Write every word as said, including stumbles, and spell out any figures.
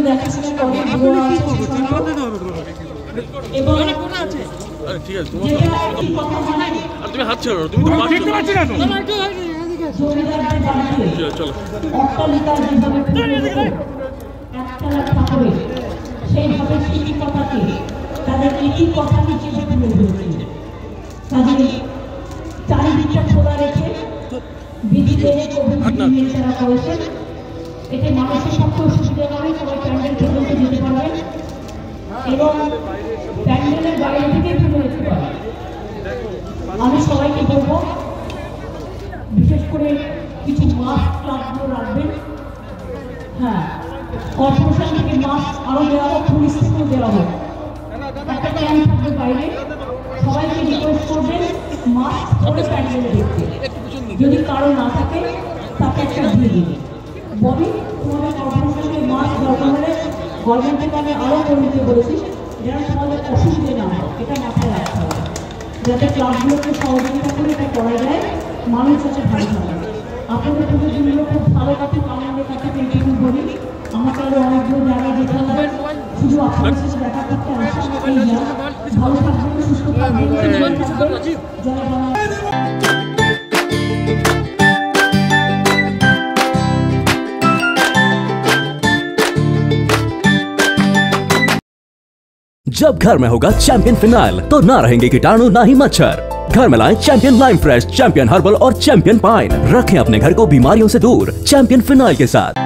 দেখাশোনা করে বুয়া আছে এবং ঠিক আছে তুমি হাত ছাড়ো তুমি তো দেখতে পাচ্ছি না তো চলো অট্টালিকার যেভাবে একতলা থাকবে সেইভাবে সেই কথাকে তাদের একই কথা হিসেবে তুলে ধরেছে। তাদের চারিদিকটা খোলা রেখে বিধিতে কোভিড তারা করেছেন। এতে মানুষের পক্ষে অসুবিধা নয়, সবাই প্যান্ডেল পর্যন্ত যেতে পারবেন এবং প্যান্ডেলের বাইরে থেকে তুলে যেতে পারবেন। আমি সবাইকে বলবো বিশেষ করে কিছু মাস্ক ক্লাবগুলো রাখবেন। হ্যাঁ, কর্পোরেশন থেকে মাস্ক আরো দেওয়া হোক, পুলিশ থেকেও দেওয়া হোক। একটা ক্যাম্প থাকবে বাইরে, সবাইকে রিকোয়েস্ট করবেন মাস্ক পরে প্যান্ডেলে দেখতে। যদি কারো না থাকে তাকে একটা দিয়ে দিবে। ববি, তোমাদের কর্পোরেশনকে মাস্ক দরকার হলে গভর্নমেন্ট থেকে আমি আরও করে দিতে বলেছি, যেন তোমাদের অসুবিধে না হয়, এটা মাথায় রাখতে হবে। যাতে ক্লাবগুলোকে সহযোগিতা করে এটা করা যায়, মানুষ হচ্ছে ভালো থাকে। আপনাদের পুজোর দিনগুলো খুব ভালো কাটুক, আনন্দের কাটুক, এইটুকু বলি। আমাকে আরও অনেকগুলো জায়গায় যেতে হবে, শুধু আপনার সাথে দেখা করতে আসা এই যা। ভালো থাকবেন, সুস্থ থাকবেন, জয় বাংলা। जब घर में होगा चैंपियन फिनाइल तो ना रहेंगे कीटाणु ना ही मच्छर। घर में लाएं champion lime fresh, champion herbal और चैंपियन पाइन। रखें अपने घर को बीमारियों से दूर चैंपियन फिनाइल के साथ।